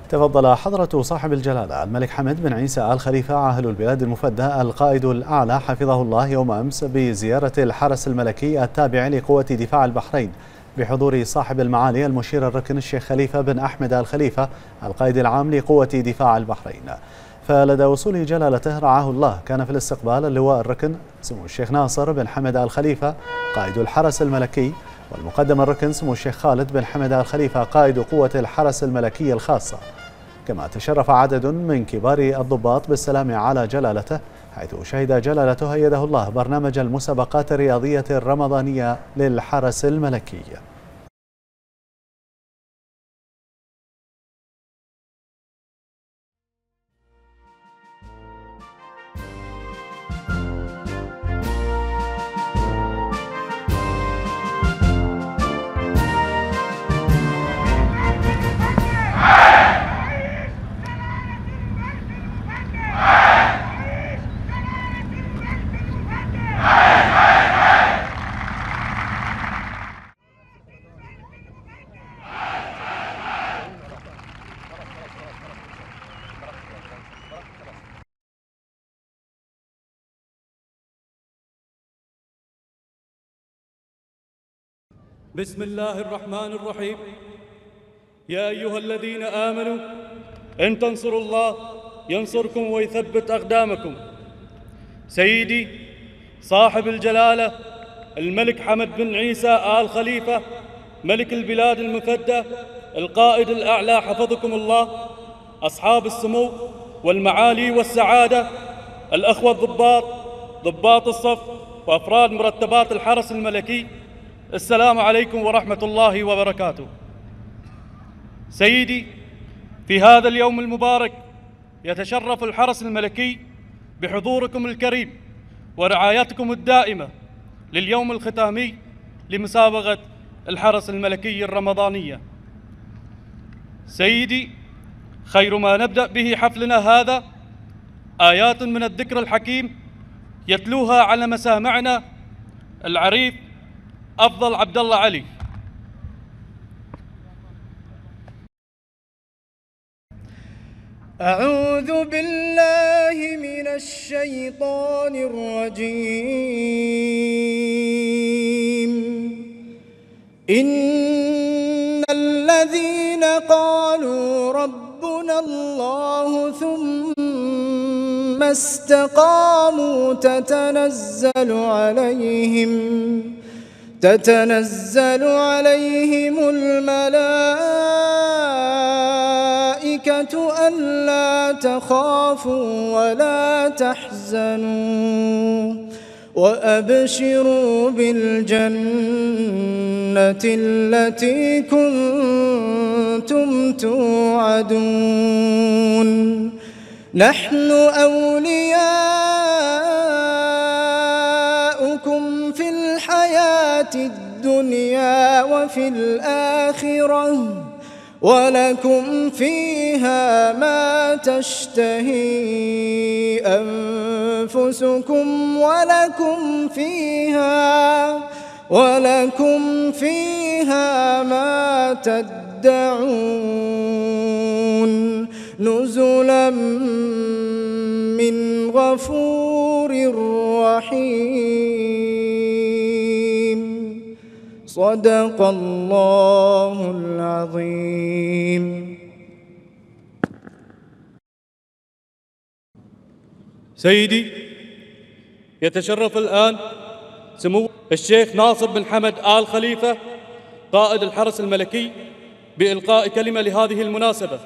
تفضل حضرة صاحب الجلالة الملك حمد بن عيسى آل خليفة عاهل البلاد المفدى القائد الأعلى حفظه الله يوم أمس بزيارة الحرس الملكي التابع لقوة دفاع البحرين بحضور صاحب المعالي المشير الركن الشيخ خليفة بن أحمد آل خليفة القائد العام لقوة دفاع البحرين. فلدى وصول جلالته رعاه الله كان في الاستقبال اللواء الركن سمو الشيخ ناصر بن حمد آل خليفة قائد الحرس الملكي، والمقدم الركن سمو الشيخ خالد بن حمد آل خليفة قائد قوة الحرس الملكي الخاصة. كما تشرف عدد من كبار الضباط بالسلام على جلالته، حيث شهد جلالته أيده الله برنامج المسابقات الرياضية الرمضانية للحرس الملكي. بسم الله الرحمن الرحيم. يا أيها الذين آمنوا إن تنصروا الله ينصركم ويثبت أقدامكم. سيدي صاحب الجلالة الملك حمد بن عيسى آل خليفة ملك البلاد المفدى القائد الأعلى حفظكم الله، أصحاب السمو والمعالي والسعادة، الأخوة الضباط، ضباط الصف وأفراد مرتبات الحرس الملكي، السلام عليكم ورحمة الله وبركاته. سيدي في هذا اليوم المبارك يتشرف الحرس الملكي بحضوركم الكريم ورعايتكم الدائمة لليوم الختامي لمسابقة الحرس الملكي الرمضانية. سيدي خير ما نبدأ به حفلنا هذا آيات من الذكر الحكيم يتلوها على مسامعنا العريف أفضل عبد الله علي. أعوذ بالله من الشيطان الرجيم. إن الذين قالوا ربنا الله ثم استقاموا تتنزل عليهم الملائكة ألا تخافوا ولا تحزنوا وأبشروا بالجنة التي كنتم توعدون. نحن أولياؤكم في الحياة الدنيا وفي الآخرة ولكم فيها ما تشتهي أنفسكم ولكم فيها ما تدعون نزلا من غفور رحيم. صدق الله العظيم. سيدي يتشرف الآن سمو الشيخ ناصر بن حمد آل خليفة قائد الحرس الملكي بإلقاء كلمة لهذه المناسبة.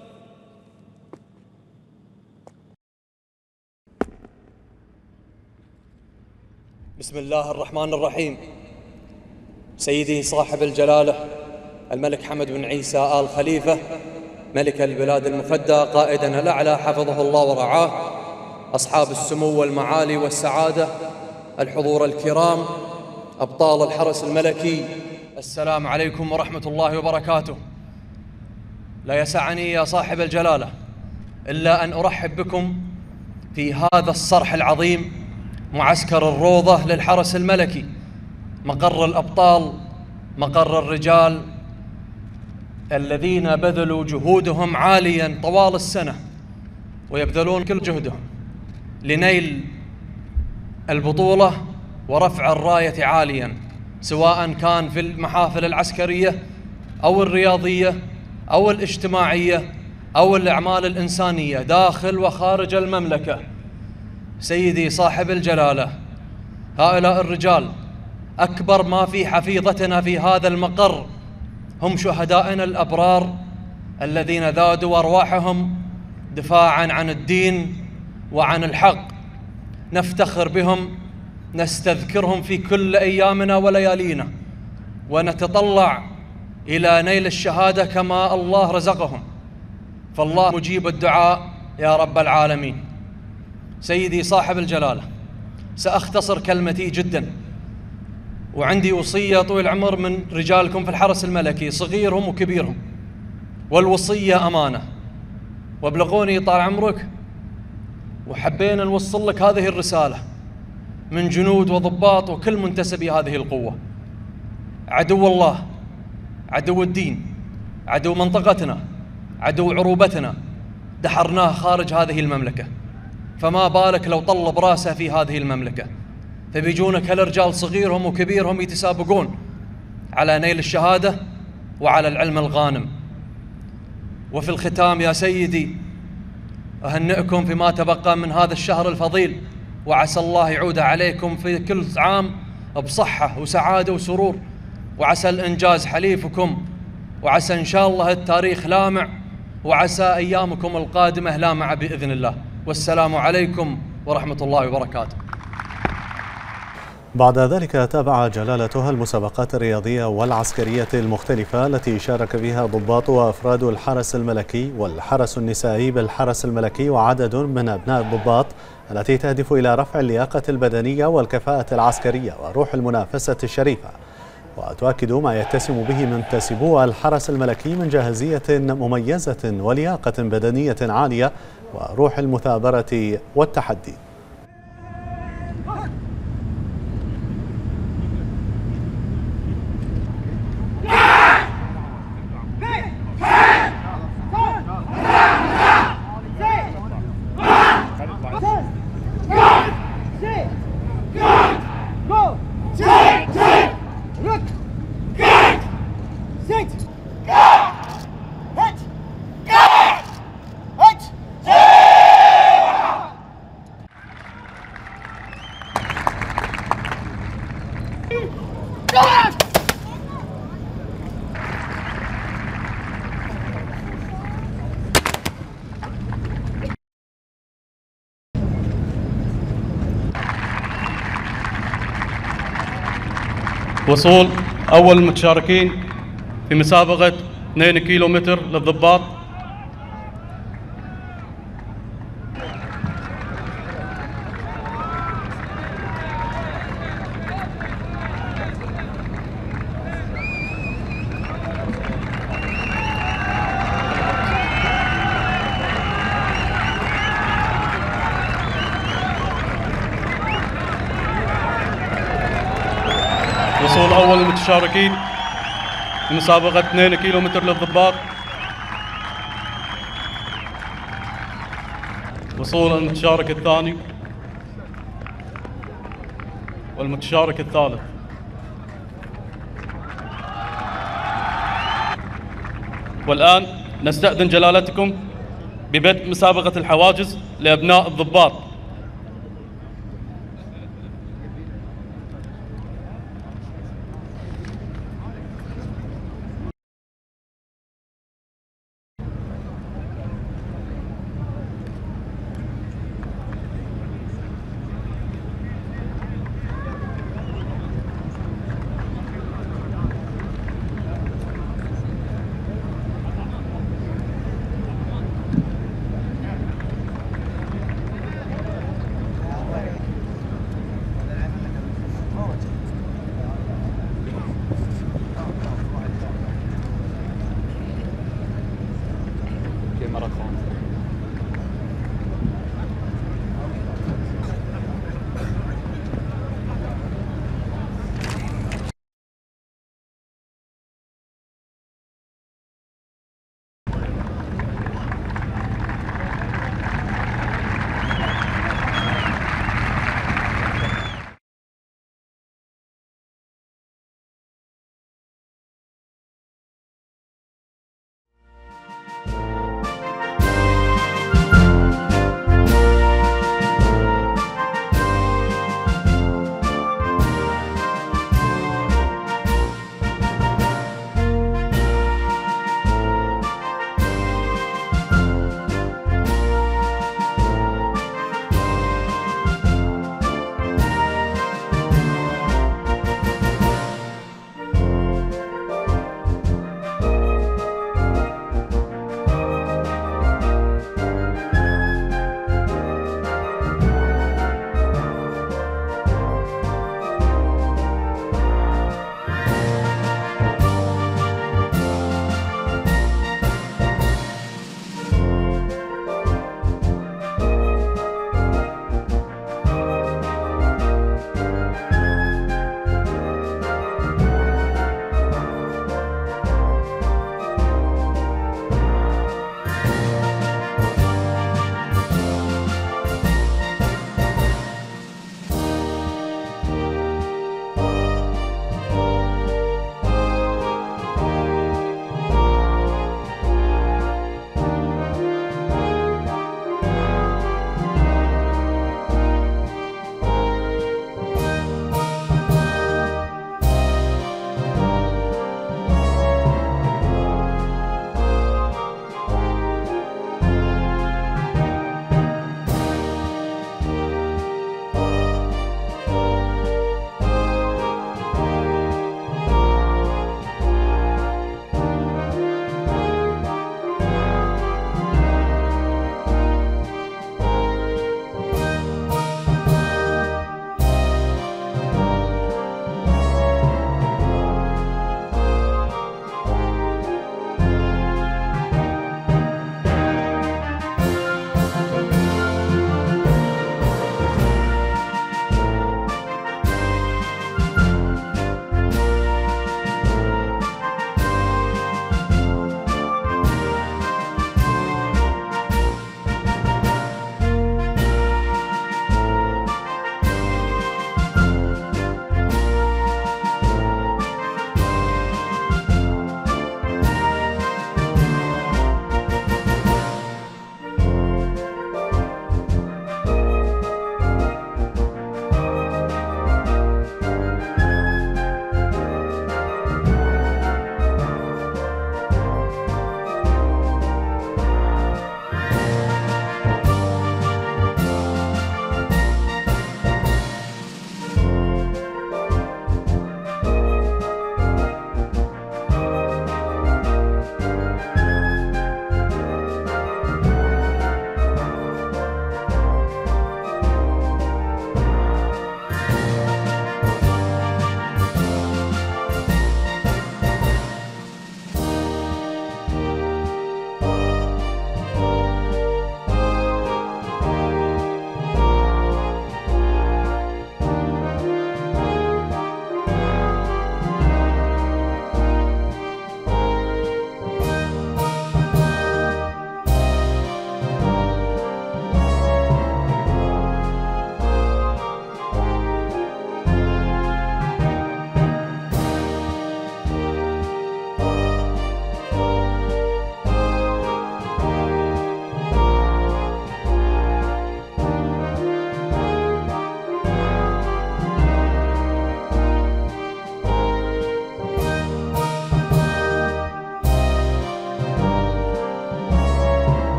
بسم الله الرحمن الرحيم. سيدي صاحب الجلالة الملك حمد بن عيسى آل خليفة ملك البلاد المفدى قائدنا الأعلى حفظه الله ورعاه، أصحاب السمو والمعالي والسعادة، الحضور الكرام، أبطال الحرس الملكي، السلام عليكم ورحمة الله وبركاته. لا يسعني يا صاحب الجلالة إلا أن أرحب بكم في هذا الصرح العظيم، معسكر الروضة للحرس الملكي، مقر الأبطال، مقر الرجال، الذين بذلوا جهودهم عاليا طوال السنة ويبذلون كل جهدهم لنيل البطولة ورفع الراية عاليا، سواء كان في المحافل العسكرية أو الرياضية أو الاجتماعية أو الأعمال الإنسانية داخل وخارج المملكة. سيدي صاحب الجلالة، هؤلاء الرجال أكبر ما في حفيظتنا في هذا المقر هم شهدائنا الأبرار الذين ذادوا أرواحهم دفاعا عن الدين وعن الحق. نفتخر بهم، نستذكرهم في كل أيامنا وليالينا، ونتطلع إلى نيل الشهادة كما الله رزقهم، فالله مجيب الدعاء يا رب العالمين. سيدي صاحب الجلالة، سأختصر كلمتي جدا، وعندي وصية طويل العمر من رجالكم في الحرس الملكي صغيرهم وكبيرهم، والوصية أمانة، وابلغوني طال عمرك وحبينا نوصل لك هذه الرسالة من جنود وضباط وكل منتسبي هذه القوة. عدو الله، عدو الدين، عدو منطقتنا، عدو عروبتنا دحرناه خارج هذه المملكة، فما بالك لو طلب راسه في هذه المملكة. فبيجونك هالرجال صغيرهم وكبيرهم يتسابقون على نيل الشهادة وعلى العلم الغانم. وفي الختام يا سيدي أهنئكم فيما تبقى من هذا الشهر الفضيل، وعسى الله يعود عليكم في كل عام بصحة وسعادة وسرور، وعسى الإنجاز حليفكم، وعسى إن شاء الله التاريخ لامع، وعسى أيامكم القادمة لامعة بإذن الله. والسلام عليكم ورحمة الله وبركاته. بعد ذلك تابع جلالتها المسابقات الرياضية والعسكرية المختلفة التي شارك فيها ضباط وأفراد الحرس الملكي والحرس النسائي بالحرس الملكي وعدد من أبناء الضباط، التي تهدف إلى رفع اللياقة البدنية والكفاءة العسكرية وروح المنافسة الشريفة، وتؤكد ما يتسم به منتسبو الحرس الملكي من جاهزية مميزة ولياقة بدنية عالية وروح المثابرة والتحدي. وصول أول المتشاركين في مسابقة 2 كيلومتر للضباط. وصول أول المتشاركين في مسابقة 2 كيلومتر للضباط. وصول المتشارك الثاني والمتشارك الثالث. والآن نستأذن جلالتكم ببدء مسابقة الحواجز لأبناء الضباط.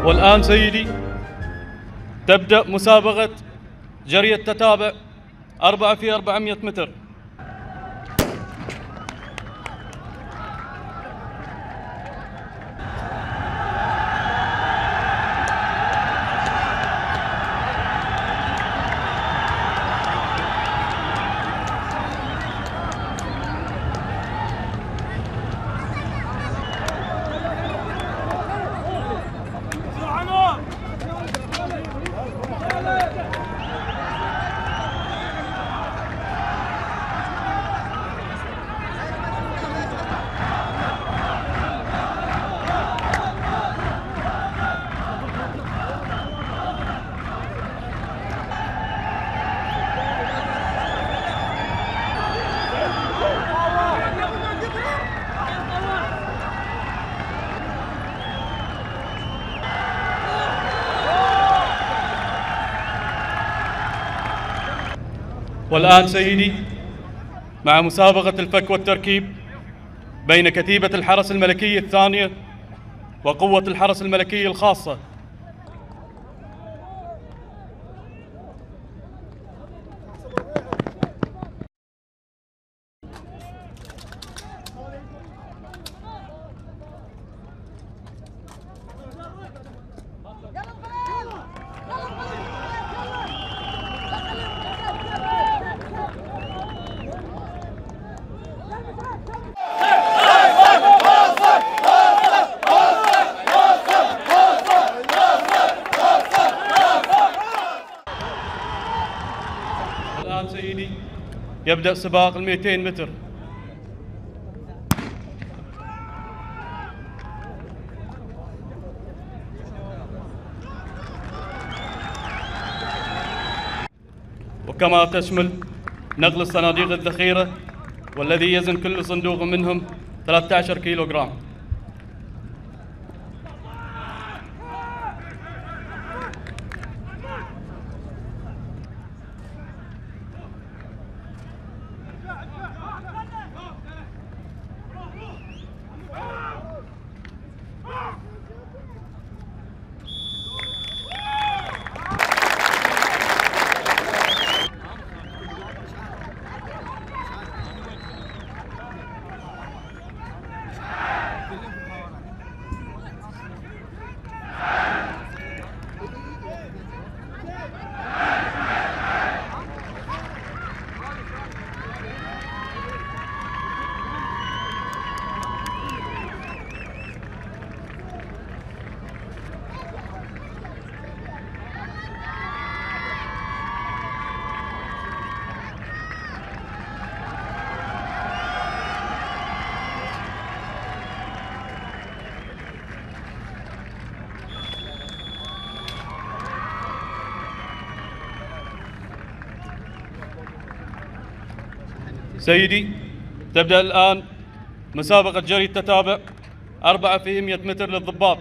والآن سيدي تبدأ مسابقة جري التتابع 4 في 400 متر. والآن سيدي مع مسابقة الفك والتركيب بين كتيبة الحرس الملكي الثانية وقوة الحرس الملكي الخاصة. الآن سيدي يبدأ سباق 200 متر. وكما تشمل نقل الصناديق الذخيرة والذي يزن كل صندوق منهم 13 كيلوغرام. سيدي تبدأ الآن مسابقة جري التتابع 4 في 100 متر للضباط.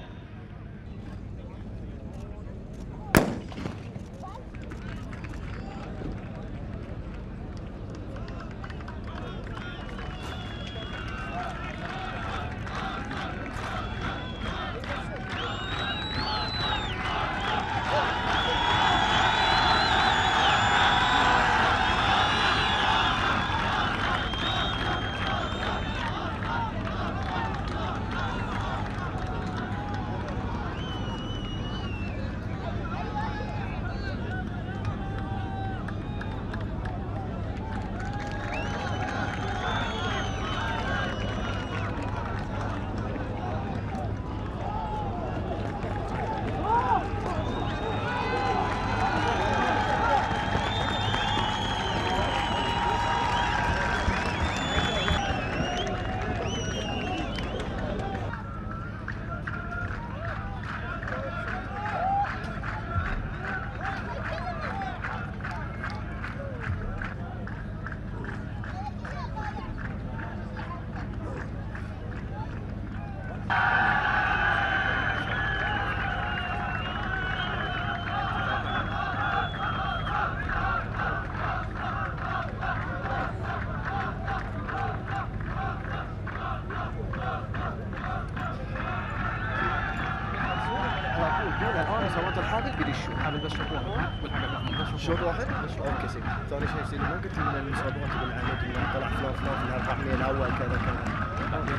الان سويت الحافل بدشوا حافل بس شوط واحد شوط واحد اوكي سيدي. ثاني شيء سيدي ما قلت ان المسابقات بالعمود انه طلع فلان فلان في الاربع من الاول كذا كذا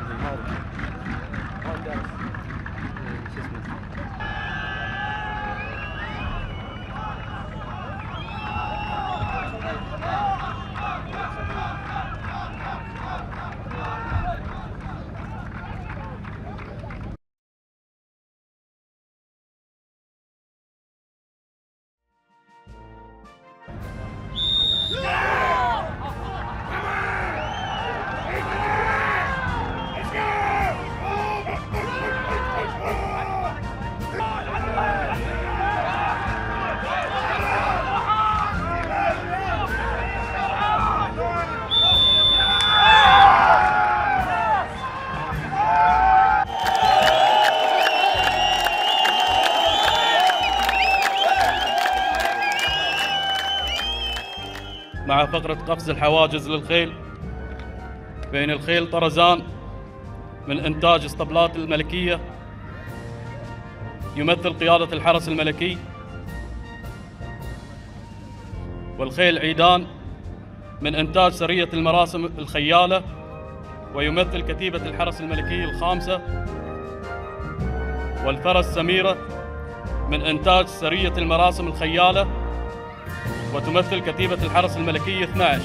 مع فقرة قفز الحواجز للخيل بين الخيل طرزان من إنتاج اسطبلات الملكية يمثل قيادة الحرس الملكي، والخيل عيدان من إنتاج سرية المراسم الخيالة ويمثل كتيبة الحرس الملكي الخامسة، والفرس سميرة من إنتاج سرية المراسم الخيالة وتمثل كتيبة الحرس الملكي 12.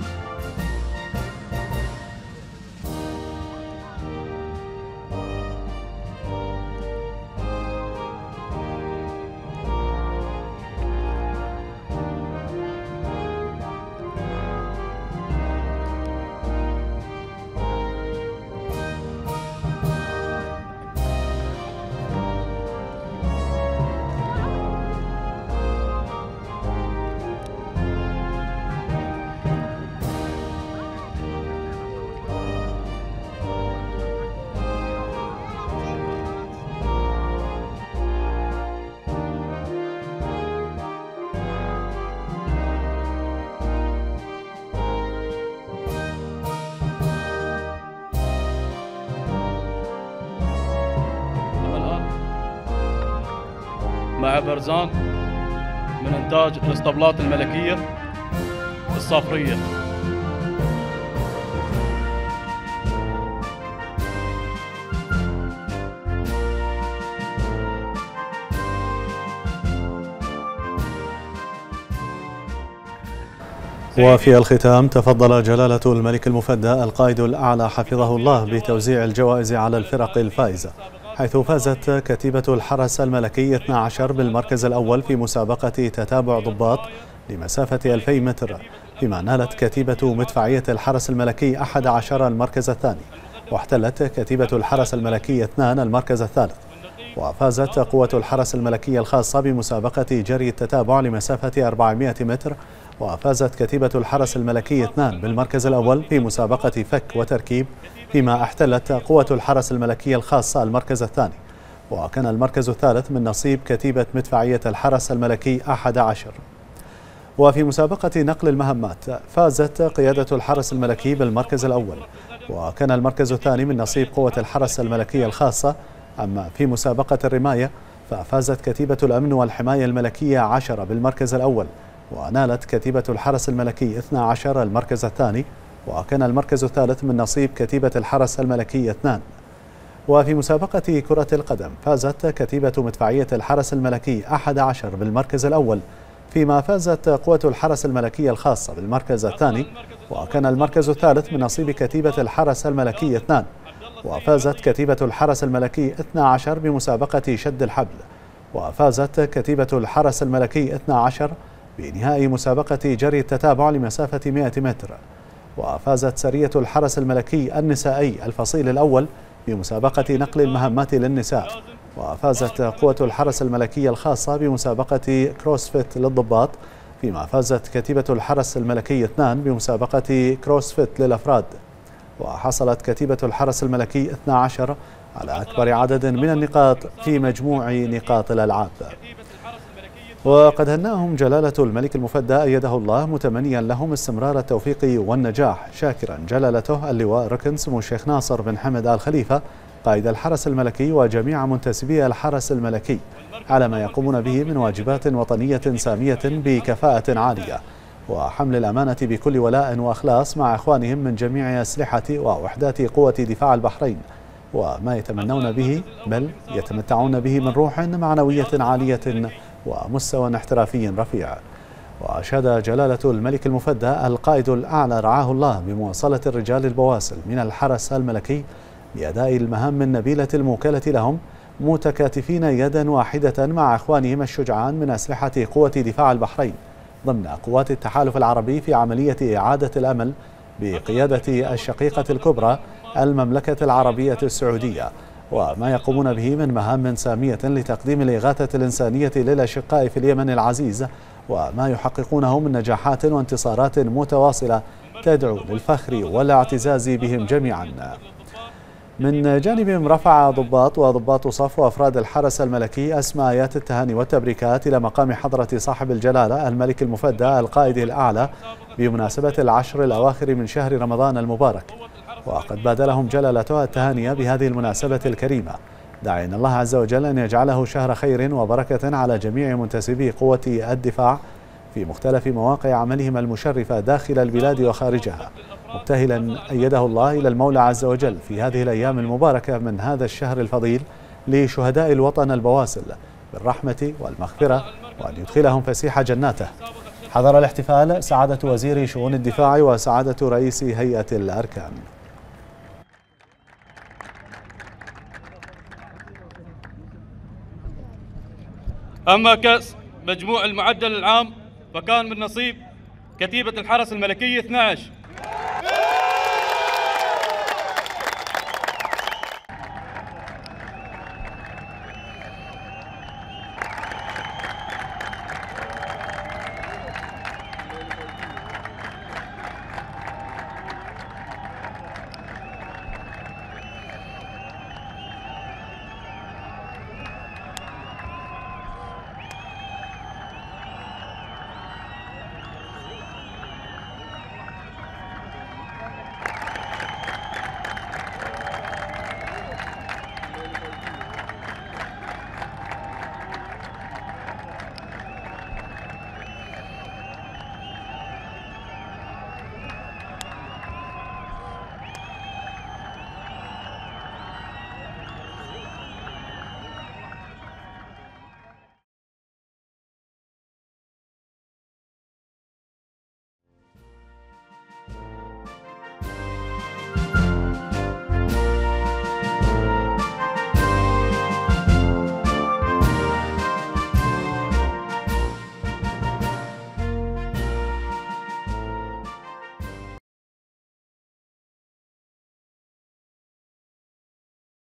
مع برزان من إنتاج الاسطبلات الملكية الصافرية. وفي الختام تفضل جلالة الملك المفدى القائد الأعلى حفظه الله بتوزيع الجوائز على الفرق الفائزة، حيث فازت كتيبة الحرس الملكي 12 بالمركز الأول في مسابقة تتابع ضباط لمسافة 2000 متر، فيما نالت كتيبة مدفعية الحرس الملكي 11 المركز الثاني، واحتلت كتيبة الحرس الملكي 2 المركز الثالث، وفازت قوة الحرس الملكي الخاصة بمسابقة جري التتابع لمسافة 400 متر، وفازت كتيبة الحرس الملكي 2 بالمركز الأول في مسابقة فك وتركيب، فيما احتلت قوة الحرس الملكي الخاصة المركز الثاني، وكان المركز الثالث من نصيب كتيبة مدفعية الحرس الملكي 11. وفي مسابقة نقل المهمات فازت قيادة الحرس الملكي بالمركز الأول، وكان المركز الثاني من نصيب قوة الحرس الملكي الخاصة. أما في مسابقة الرماية ففازت كتيبة الأمن والحماية الملكية 10 بالمركز الأول، ونالت كتيبة الحرس الملكي 12 المركز الثاني، وكان المركز الثالث من نصيب كتيبة الحرس الملكي 2. وفي مسابقة كرة القدم فازت كتيبة مدفعية الحرس الملكي 11 بالمركز الأول، فيما فازت قوة الحرس الملكي الخاصة بالمركز الثاني، وكان المركز الثالث من نصيب كتيبة الحرس الملكي 2. وفازت كتيبة الحرس الملكي 12 بمسابقة شد الحبل، وفازت كتيبة الحرس الملكي 12 بنهائي مسابقة جري التتابع لمسافة 100 متر. وفازت سرية الحرس الملكي النسائي الفصيل الأول بمسابقة نقل المهمات للنساء، وفازت قوة الحرس الملكي الخاصة بمسابقة كروسفيت للضباط، فيما فازت كتيبة الحرس الملكي 2 بمسابقة كروسفيت للأفراد. وحصلت كتيبة الحرس الملكي 12 على أكبر عدد من النقاط في مجموع نقاط الألعاب. وقد هنأهم جلالة الملك المفدى أيده الله متمنيا لهم استمرار التوفيق والنجاح، شاكرا جلالته اللواء ركن سمو الشيخ ناصر بن حمد آل خليفة قائد الحرس الملكي وجميع منتسبي الحرس الملكي على ما يقومون به من واجبات وطنية سامية بكفاءة عالية، وحمل الأمانة بكل ولاء وأخلاص مع إخوانهم من جميع أسلحة ووحدات قوة دفاع البحرين، وما يتمنون به بل يتمتعون به من روح معنوية عالية ومستوى احترافي رفيع. وأشاد جلالة الملك المفدى القائد الأعلى رعاه الله بمواصلة الرجال البواسل من الحرس الملكي بأداء المهام النبيلة الموكلة لهم، متكاتفين يدا واحدة مع إخوانهم الشجعان من أسلحة قوة دفاع البحرين ضمن قوات التحالف العربي في عملية إعادة الأمل بقيادة الشقيقة الكبرى المملكة العربية السعودية، وما يقومون به من مهام سامية لتقديم الإغاثة الإنسانية للأشقاء في اليمن العزيز، وما يحققونه من نجاحات وانتصارات متواصلة تدعو للفخر والاعتزاز بهم جميعا. من جانبهم رفع ضباط وضباط صف وأفراد الحرس الملكي أسمى آيات التهاني والتبريكات إلى مقام حضرة صاحب الجلالة الملك المفدى القائد الأعلى بمناسبة العشر الأواخر من شهر رمضان المبارك، وقد بادلهم جلالته التهاني بهذه المناسبة الكريمة، داعيا الله عز وجل أن يجعله شهر خير وبركة على جميع منتسبي قوة الدفاع في مختلف مواقع عملهم المشرفة داخل البلاد وخارجها، مبتهلا أيده الله إلى المولى عز وجل في هذه الأيام المباركة من هذا الشهر الفضيل لشهداء الوطن البواسل بالرحمة والمغفرة، وأن يدخلهم فسيح جناته. حضر الاحتفال سعادة وزير شؤون الدفاع وسعادة رئيس هيئة الأركان. أما كأس مجموع المعدل العام فكان من نصيب كتيبة الحرس الملكي 12